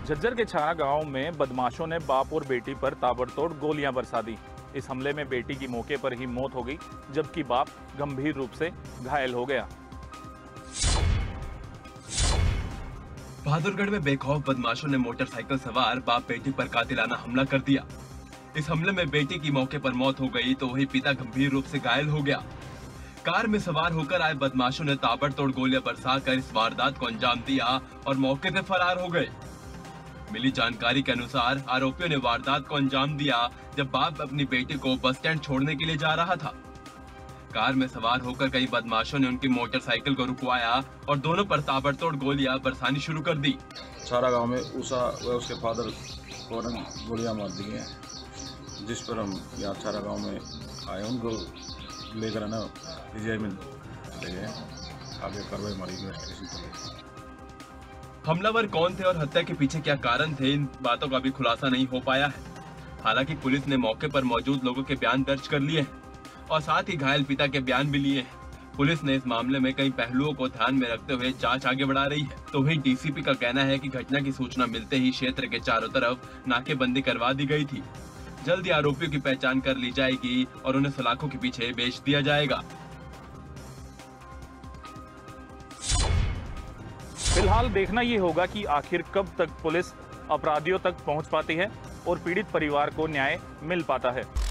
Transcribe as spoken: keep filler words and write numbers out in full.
झज्जर के छाना गांव में बदमाशों ने बाप और बेटी पर ताबड़तोड़ गोलियां बरसा दी। इस हमले में बेटी की मौके पर ही मौत हो गई, जबकि बाप गंभीर रूप से घायल हो गया। बहादुरगढ़ में बेखौफ बदमाशों ने मोटरसाइकिल सवार बाप बेटी पर कातिलाना हमला कर दिया। इस हमले में बेटी की मौके पर मौत हो गई तो वही पिता गंभीर रूप से घायल हो गया। कार में सवार होकर आए बदमाशों ने ताबड़तोड़ गोलियां बरसाकर इस वारदात को अंजाम दिया और मौके से फरार हो गए। मिली जानकारी के अनुसार आरोपियों ने वारदात को अंजाम दिया जब बाप अपनी बेटी को बस स्टैंड छोड़ने के लिए जा रहा था। कार में सवार होकर कई बदमाशों ने उनकी मोटरसाइकिल को रुकवाया और दोनों पर ताबड़तोड़ गोलियां बरसानी शुरू कर दी। छाना गांव में उषा व उसके फादर को गोलियां मार दी हैं, जिस पर हम यहाँ छाना गांव में आए, उनको लेकर ना पीजीआई में ले गए। आगे कार्रवाई हमारी इन्वेस्टिगेशन चल रही है। हमलावर कौन थे और हत्या के पीछे क्या कारण थे, इन बातों का भी खुलासा नहीं हो पाया है। हालांकि पुलिस ने मौके पर मौजूद लोगों के बयान दर्ज कर लिए हैं और साथ ही घायल पिता के बयान भी लिए हैं। पुलिस ने इस मामले में कई पहलुओं को ध्यान में रखते हुए जांच आगे बढ़ा रही है। तो वही डीसीपी का कहना है कि घटना की सूचना मिलते ही क्षेत्र के चारों तरफ नाकेबंदी करवा दी गई थी। जल्द ही आरोपियों की पहचान कर ली जाएगी और उन्हें सलाखों के पीछे बेच दिया जाएगा। फिलहाल देखना ये होगा कि आखिर कब तक पुलिस अपराधियों तक पहुंच पाती है और पीड़ित परिवार को न्याय मिल पाता है।